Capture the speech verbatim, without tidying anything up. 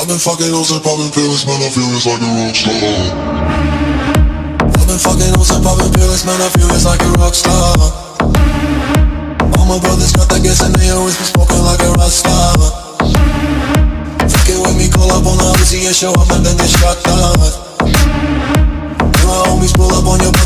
I've been fucking hoes and popping pills, man, I feel it's like a rock star. I've been fucking hoes and popping pills, man, I feel it's like a rock star. All my brothers got that gas and they always be smoking like a rock star. Fucking with me, call up on the Uzi and show up and then get shot down. And my homies pull up on your